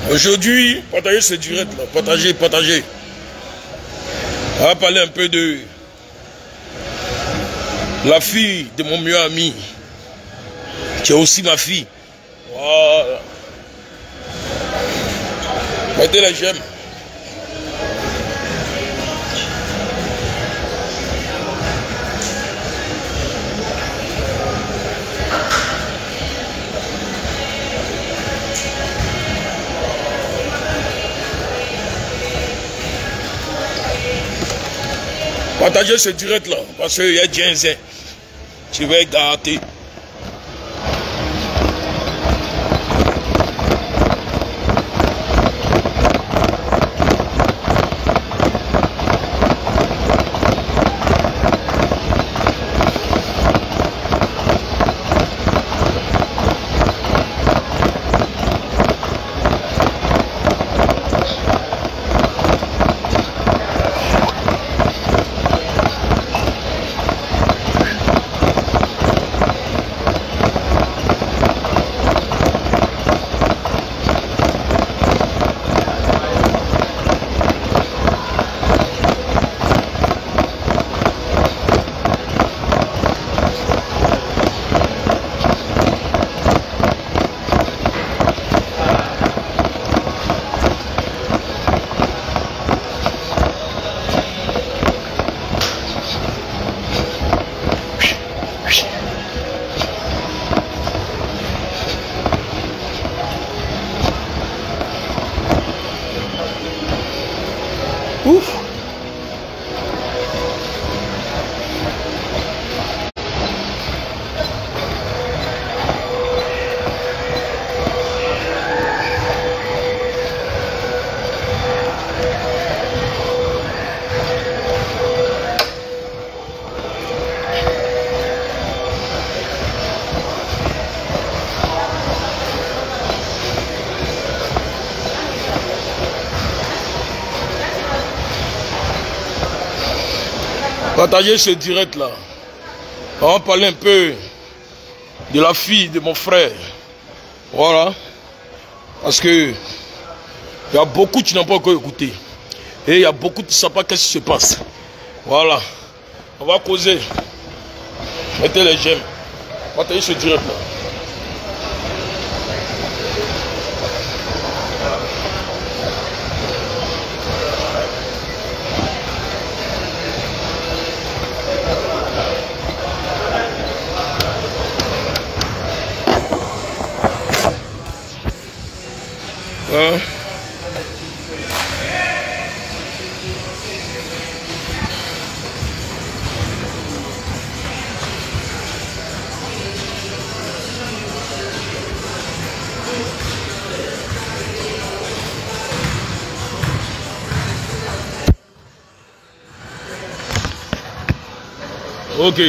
Aujourd'hui, partagez ce direct là, partagez. On va parler un peu de la fille de mon meilleur ami, qui est aussi ma fille. Voilà. Mettez les j'aime. Partagez ce direct là, parce qu'il y a Djenze. Tu vas gâter. Ouf. Partagez ce direct là. On va parler un peu de la fille de mon frère. Voilà. Parce que il y a beaucoup qui n'ont pas encore écouté. Et il y a beaucoup qui ne savent pas qu'est-ce qui se passe. Voilà. On va causer. Mettez les j'aime. Partagez ce direct là. Hein? Ok.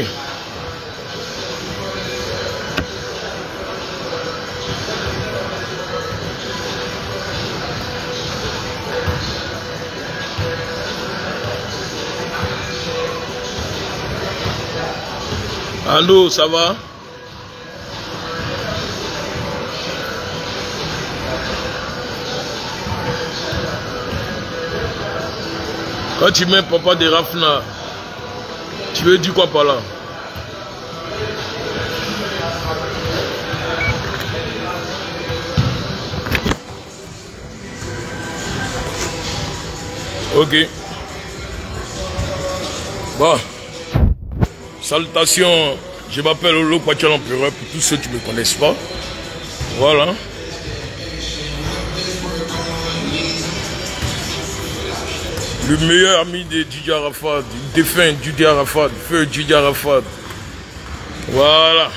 Allô, ça va? Quand tu mets papa de Rafna, tu veux dire quoi par là? Ok. Bon. Salutations, je m'appelle Olo Kwacha l'Empereur pour tous ceux qui ne me connaissent pas. Voilà. Le meilleur ami de Didier Arafat, du défunt Didier Arafat, feu Didier Arafat. Voilà.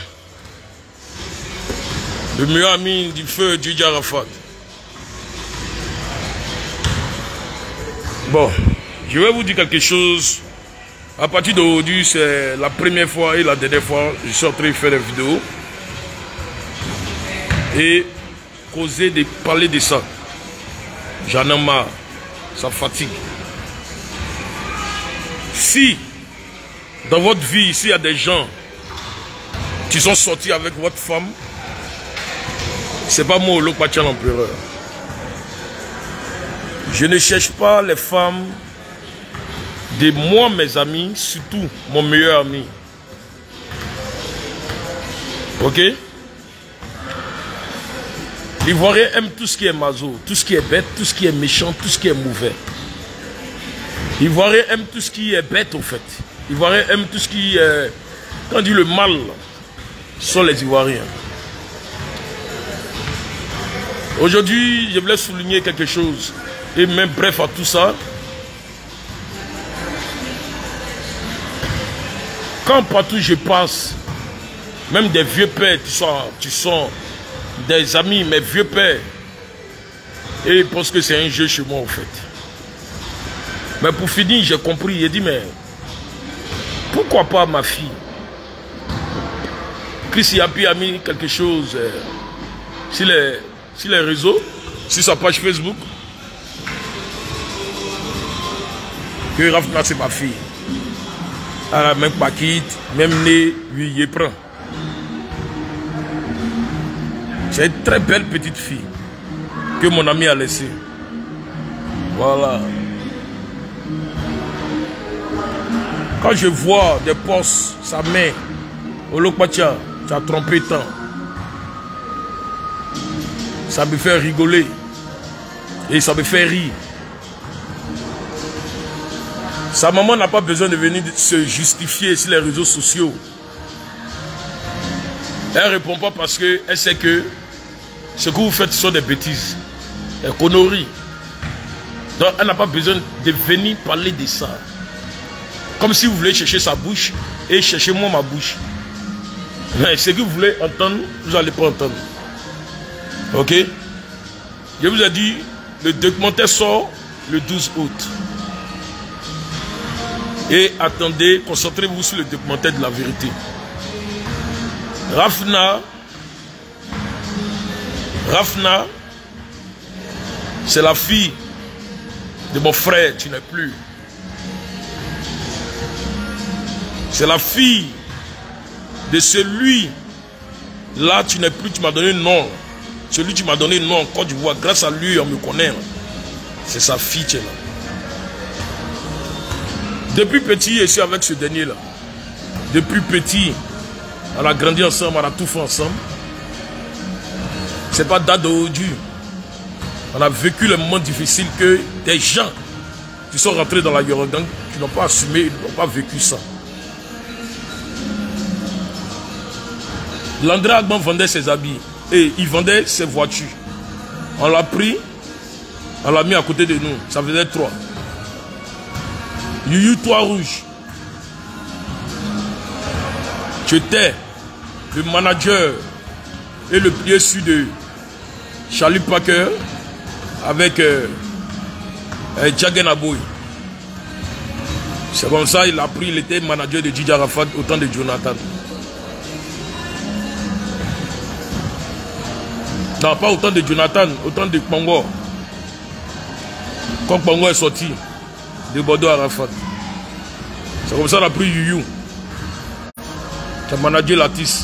Le meilleur ami du feu Didier Arafat. Bon, je vais vous dire quelque chose. À partir d'aujourd'hui, c'est la première fois et la dernière fois je suis en train de faire des vidéos et causer de parler de ça. J'en ai marre, ça fatigue. Si dans votre vie, ici, il y a des gens qui sont sortis avec votre femme, c'est pas moi, Olo Kwacha l'Empereur. Je ne cherche pas les femmes de moi, mes amis, surtout mon meilleur ami. Ok? L'Ivoirien aime tout ce qui est maso, tout ce qui est bête, tout ce qui est méchant, tout ce qui est mauvais. L'Ivoirien aime tout ce qui est bête, au fait. L'Ivoirien aime tout ce qui est... Quand on dit le mal, ce sont les Ivoiriens. Aujourd'hui, je voulais souligner quelque chose. Et même bref à tout ça. Quand partout je passe, même des vieux pères, tu sens des amis, mes vieux pères. Et ils pensent que c'est un jeu chez moi, en fait. Mais pour finir, j'ai compris. J'ai dit, mais pourquoi pas ma fille? Chris Yapi a mis quelque chose sur les réseaux, sur sa page Facebook. Que Rafna, c'est ma fille. Elle a même pas quitte, même né, lui, il prend. C'est une très belle petite fille que mon ami a laissée. Voilà. Quand je vois des postes, sa mère, Olokpatia, tu as trompé tant. Ça me fait rigoler. Et ça me fait rire. Sa maman n'a pas besoin de venir se justifier sur les réseaux sociaux. Elle ne répond pas parce qu'elle sait que ce que vous faites sont des bêtises. Des conneries. Donc elle n'a pas besoin de venir parler de ça. Comme si vous voulez chercher sa bouche et chercher moi ma bouche. Mais ce que vous voulez entendre, vous n'allez pas entendre. Ok? Je vous ai dit, le documentaire sort le 12 août. Et attendez, concentrez-vous sur le documentaire de la vérité. Rafna, c'est la fille de mon frère, tu n'es plus. C'est la fille de celui, là tu n'es plus, tu m'as donné un nom. Celui tu m'as donné un nom en Côte d'Ivoire, grâce à lui on me connaît. C'est sa fille qui est là. Depuis petit, je suis avec ce dernier-là. Depuis petit, on a grandi ensemble, on a tout fait ensemble. C'est pas date d'aujourd'hui. On a vécu les moments difficiles que des gens qui sont rentrés dans la Yorudan, qui n'ont pas assumé, ils n'ont pas vécu ça. L'André Agban vendait ses habits et il vendait ses voitures. On l'a pris, on l'a mis à côté de nous. Ça faisait 3. Yuyu, toi rouge. Tu étais le manager et le pied sud de Charlie Parker avec Djagen Aboy. C'est comme ça il a pris, il était manager de Djidja Rafat au temps de Jonathan. Non, pas autant de Jonathan, autant de Kpongo. Quand Kpongo est sorti de Bordeaux à Rafat. C'est comme ça qu'on a pris Yuyu. Qui a managé Latis.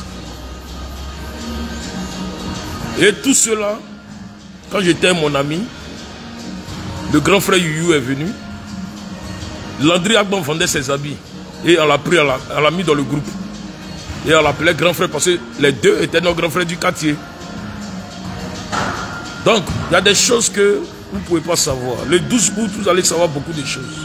Et tout cela, quand j'étais mon ami, le grand frère Yuyu est venu. Landry Agban vendait ses habits. Et on l'a pris, on l'a mis dans le groupe. Et on l'appelait grand frère parce que les deux étaient nos grands frères du quartier. Donc, il y a des choses que vous ne pouvez pas savoir. Le 12 août, vous allez savoir beaucoup de choses.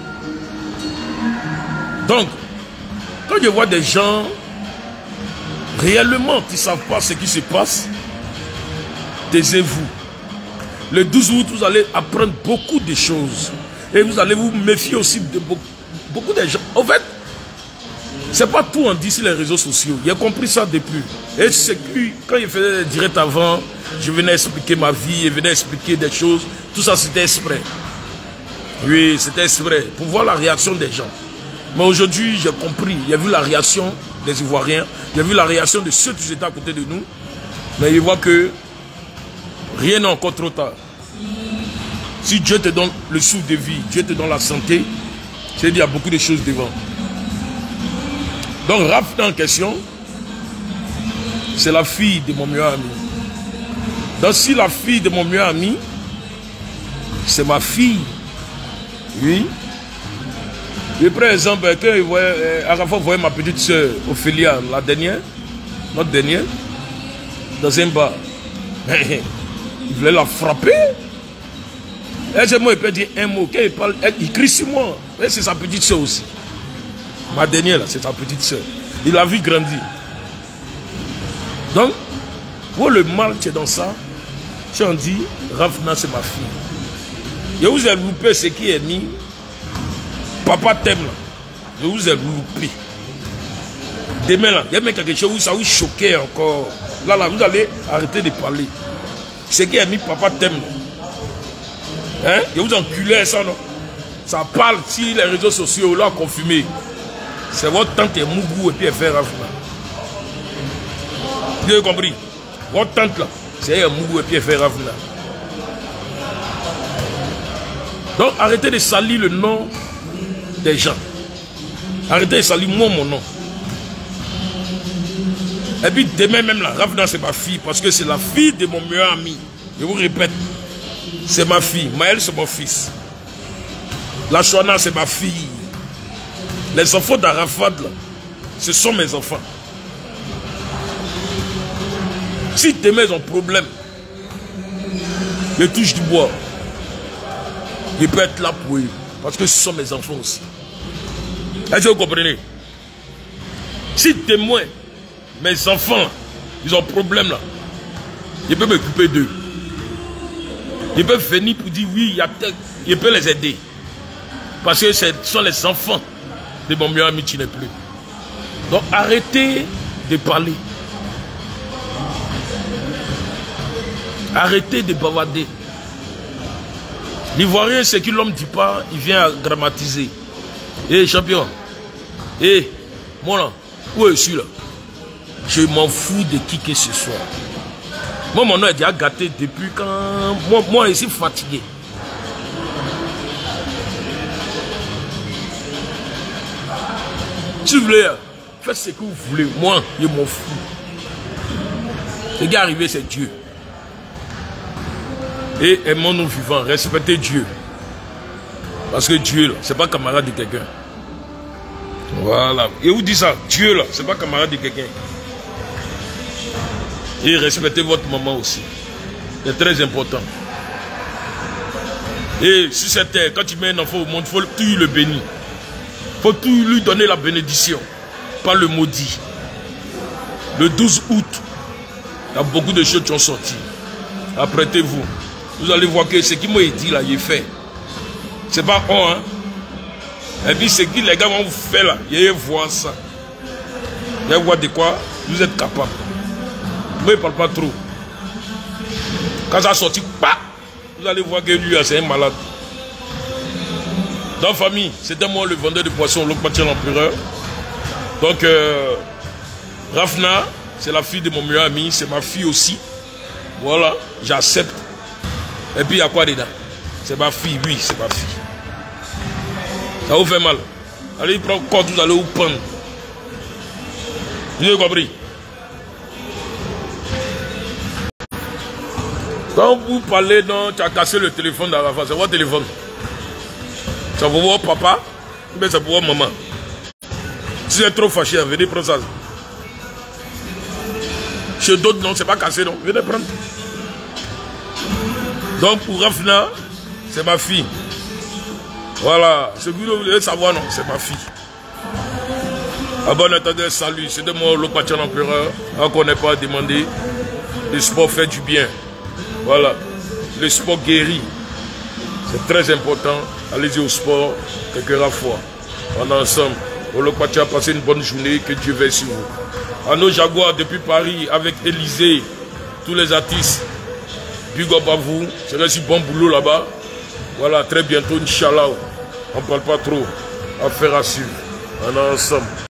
Donc, quand je vois des gens réellement qui ne savent pas ce qui se passe, taisez-vous. Le 12 août, vous allez apprendre beaucoup de choses. Et vous allez vous méfier aussi de beaucoup de gens. En fait, c'est pas tout on dit sur les réseaux sociaux. J'ai compris ça depuis. Et c'est que quand je faisais des directs avant, je venais expliquer ma vie, je venais expliquer des choses. Tout ça, c'était exprès. Oui, c'était exprès. Pour voir la réaction des gens. Mais aujourd'hui, j'ai compris. J'ai vu la réaction des Ivoiriens. J'ai vu la réaction de ceux qui étaient à côté de nous. Mais je vois que rien n'est encore trop tard. Si Dieu te donne le souffle de vie, Dieu te donne la santé, c'est-à-dire qu'il y a beaucoup de choses devant. Donc, Rafna en question, c'est la fille de mon meilleur ami. Donc, si la fille de mon meilleur ami, c'est ma fille. Oui. Et par exemple, quand il voyait, à la fois, voyait ma petite soeur, Ophélia, la dernière, notre dernière, dans un bar. Il voulait la frapper. Et moi, il peut dire un mot. Quand il parle, il crie sur moi. Et c'est sa petite soeur aussi. Ma dernière, là, c'est sa petite soeur. Il l'a vu grandir. Donc, pour le mal qui est dans ça, si on dit, Ravna, c'est ma fille. Je vous ai loupé ce qui est mis. Papa t'aime là. Je vous ai loupé. Demain là, il y a même quelque chose où ça vous choquait encore. Là, vous allez arrêter de parler. Ce qui est mis, papa t'aime. Hein? Je vous enculez ça, non? Ça parle si les réseaux sociaux l'ont confirmé. C'est votre tante et Mougou et puis elle fait Ravna. Vous avez compris? Votre tante là, c'est un Mougou et puis elle fait Ravna. Donc arrêtez de salir le nom des gens. Arrêtez de salir moi mon nom. Et puis demain même là, Ravna c'est ma fille parce que c'est la fille de mon meilleur ami. Je vous répète, c'est ma fille. Maël c'est mon fils. La Chouana c'est ma fille. Les enfants d'Arafat là, ce sont mes enfants. Si demain ils ont problème, je touche du bois. Je peux être là pour eux. Parce que ce sont mes enfants aussi. Est-ce que vous comprenez? Si témoin, mes enfants, ils ont problème là, je peux m'occuper d'eux. Je peux venir pour dire oui, je peux les aider. Parce que ce sont les enfants de mon meilleur ami qui n'est plus. Donc arrêtez de parler. Arrêtez de bavarder. L'Ivoirien, ce que l'homme ne dit pas, il vient à grammatiser. Eh, champion. Eh, moi là, où je suis là? Je m'en fous de qui que ce soit. Moi, mon nom est déjà gâté depuis quand... Moi, je suis fatigué. Si vous voulez, faites ce que vous voulez. Moi, je m'en fous. Ce qui est arrivé, c'est Dieu. Et aimons-nous vivants, respectez Dieu. Parce que Dieu, ce n'est pas camarade de quelqu'un. Voilà. Et vous dites ça, Dieu, là, ce n'est pas camarade de quelqu'un. Et respectez votre maman aussi. C'est très important. Et sur cette terre, quand tu mets un enfant au monde, il faut tout le bénir. Il faut tout lui donner la bénédiction, pas le maudit. Le 12 août, il y a beaucoup de choses qui ont sorti. Apprêtez-vous. Vous allez voir que ce qui m'a dit là, il est fait. C'est pas on, hein. Et puis ce que les gars vont vous faire là, ils vont voir ça. Ils vont voir de quoi vous êtes capable. Moi, il ne parle pas trop. Quand ça a sorti, bah, vous allez voir que lui, c'est un malade. Dans la famille, c'était moi le vendeur de poissons, Lokpatia l'empereur. Donc, Ravna, c'est la fille de mon meilleur ami, c'est ma fille aussi. Voilà, j'accepte. Et puis, il y a quoi dedans? C'est ma fille, oui, c'est ma fille. Ça vous fait mal. Allez, prendre quoi, vous allez vous prendre. Vous avez compris? Quand vous parlez, donc, tu as cassé le téléphone d'Arafat, c'est votre téléphone. C'est pour votre papa, mais c'est pour votre maman. Si vous êtes trop fâché, venez prendre ça. Chez d'autres, non, c'est pas cassé, non. Venez prendre. Donc, pour Ravna, c'est ma fille. Voilà. Ce que vous voulez savoir, non, c'est ma fille. Ah bon, attendez, salut. C'est de moi, Lokpatia l'empereur. On ne connaît pas à demander. Le sport fait du bien. Voilà. Le sport guérit. C'est très important. Allez-y au sport, quelques fois. On est ensemble. Au Lokpatia, passez une bonne journée. Que Dieu veille sur vous. À nos Jaguars depuis Paris, avec Élysée, tous les artistes. Big up à vous. C'est là bon boulot là-bas. Voilà, très bientôt, Inch'Allah. On ne parle pas trop. Affaire à suivre. On est ensemble.